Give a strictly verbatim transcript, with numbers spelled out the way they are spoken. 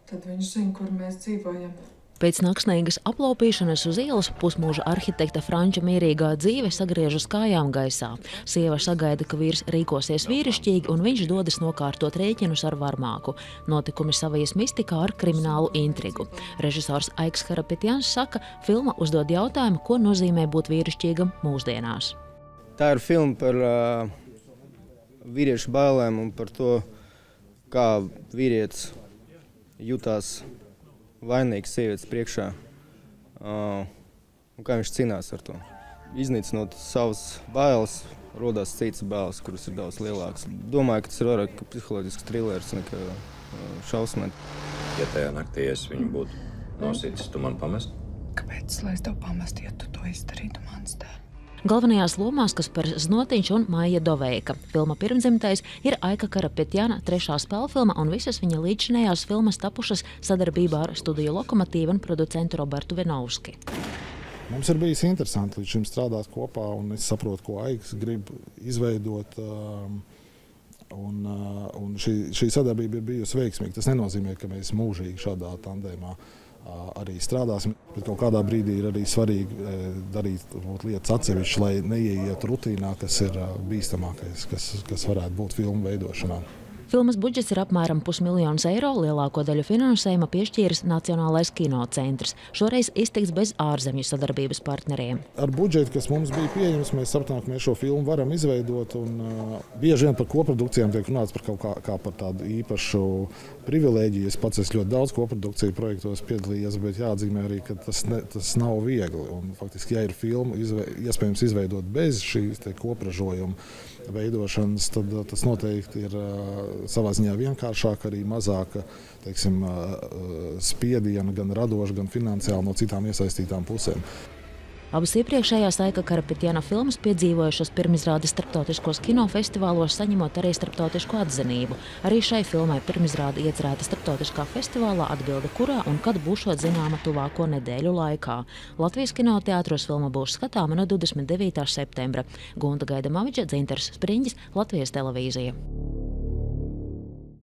tad viņš zina, kur mēs dzīvojam. Pēc naksnīgas aplaupīšanas uz ielas pusmūža arhitekta Franča mierīgā dzīve sagriežas kājām gaisā. Sieva sagaida, ka vīrs rīkosies vīrišķīgi un viņš dodas nokārtot rēķinus ar varmāku. Notikumi savies mistikā ar kriminālu intrigu. Režisors Aiks Karapetjans saka, filma uzdod jautājumu, ko nozīmē būt vīrišķīgam mūsdienās. Tā ir filma par uh, vīriešu bailēm un par to, kā vīrietis jutās vainīgs sievietes priekšā, uh, un kā viņš cīnās ar to. Iznīcinot savas bailes, rodās citas bailes, kuras ir daudz lielākas. Domāju, ka tas ir vairāk psiholoģisks trilers nekā uh, šausmē. Ja tajā naktī es viņu būtu nosītis, tu man pamest? Kāpēc, lai es tev pamestu, ja tu to izdarītu manas dēļ? Galvenajās lomās Kaspars Znotiņš un Maija Doveika. Filma pirmdzimtais ir Aika Karapetjana trešā spēlfilma un visas viņa līdzinējās filmas tapušas sadarbībā ar studiju Lokomotīvu un producentu Robertu Venovski. Mums ir bijis interesanti līdz šim strādāt kopā, un es saprotu, ko Aiks grib izveidot. Um, un, uh, un šī, šī sadarbība ir bijusi veiksmīga. Tas nenozīmē, ka mēs mūžīgi šādā tandēmā arī strādāsim. Bet kaut kādā brīdī ir arī svarīgi darīt lietas atsevišķi, lai neieietu rutīnā, kas ir bīstamākais, kas, kas varētu būt filmu veidošanā. Filmas budžets ir apmēram pusmiljons eiro, lielāko daļu finansējuma piešķīris Nacionālais kinocentrs. Šoreiz iztiks bez ārzemju sadarbības partneriem. Ar budžetu, kas mums bija pieejams, mēs sapratām, ka mēs šo filmu varam izveidot. Un, uh, bieži vien par koprodukcijām tiek runāts par kaut kā, kā par tādu īpašu privilēģiju. Es pats esmu ļoti daudz koprodukciju projektos piedalījies, bet jāatzīmē arī, ka tas, ne, tas nav viegli. Un, faktiski, ja ir filma izve, iespējams izveidot bez šīs te kopražojuma veidošanas, tad tas noteikti ir uh, savā ziņā vienkāršāk, arī mazāka, teiksim, spiediena gan radoša, gan finansiāli no citām iesaistītām pusēm. Abas iepriekšējās Aika Karapetjana filmas piedzīvojušas pirmizrādes starptautiskos kinofestivālos, saņemot arī starptautisku atzinību. Arī šai filmai pirmizrāde iecerēta starptautiskā festivālā, atbilde kurā un kad būšot zināma tuvāko nedēļu laikā. Latvijas kinoteātros filma būs skatāma no divdesmit devītā septembra. Gunta Gaidamaviča, Dzintars Spriņģis, Latvijas televīzija.